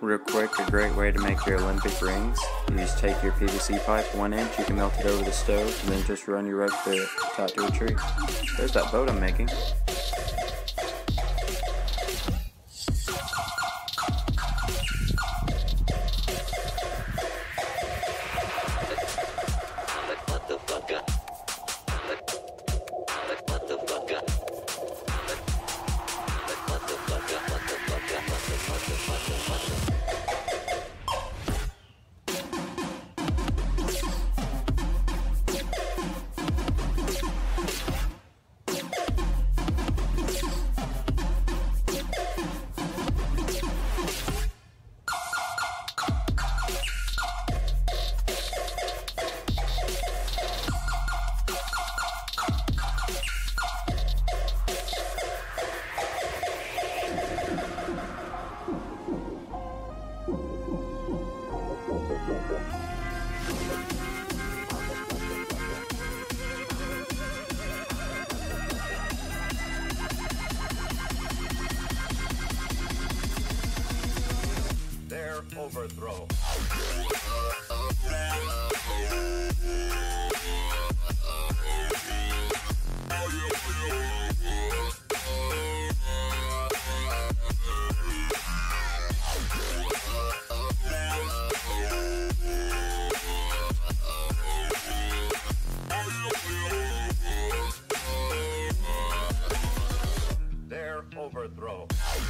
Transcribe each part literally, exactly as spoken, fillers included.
Real quick, a great way to make your Olympic rings. You just take your P V C pipe, one inch, you can melt it over the stove, and then just run your rope through it, tie it to a tree. There's that boat I'm making. Overthrow. Their overthrow.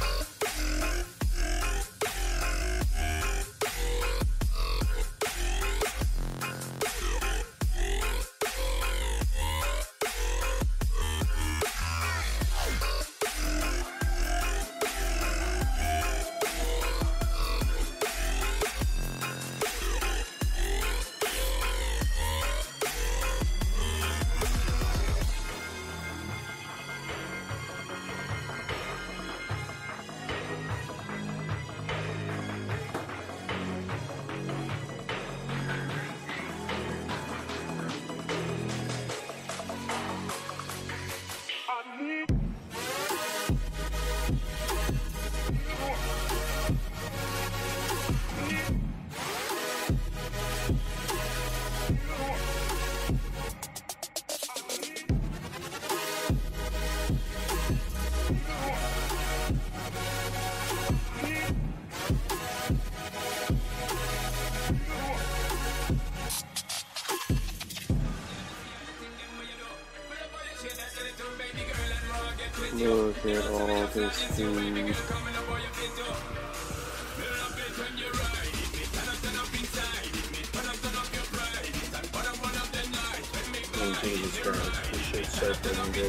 Look at all this food. Into this guy. This shit's so freaking good.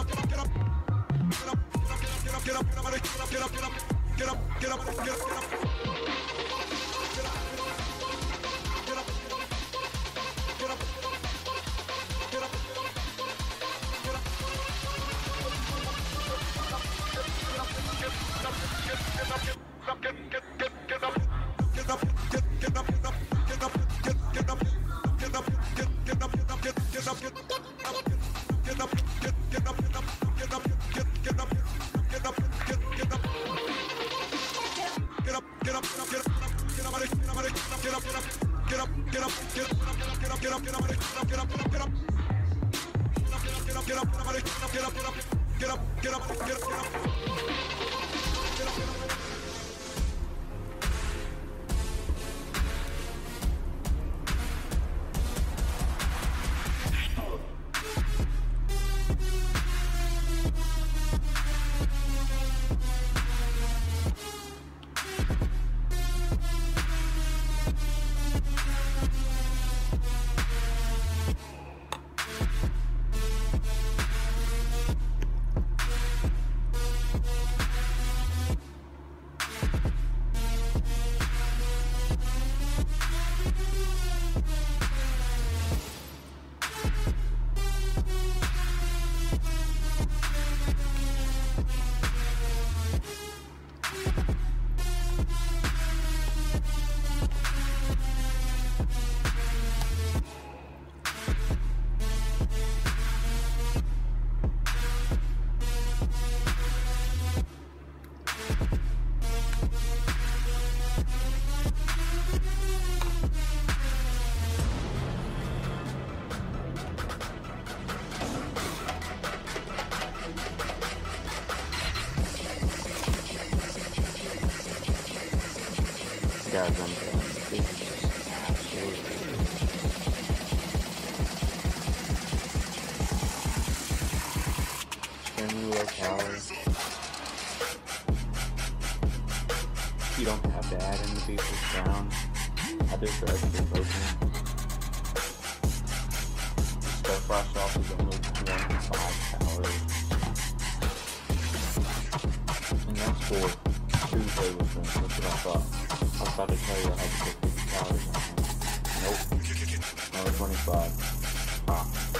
Guys, I'm done. This is just crazy. you don't have to add in the beefish down. I do for extra protein. Stir fry sauce is only twenty-five calories. And that's for two tablespoons. That's what I thought. I was about to tell you I had to put fifty calories on it. Nope. Only twenty-five. Ah.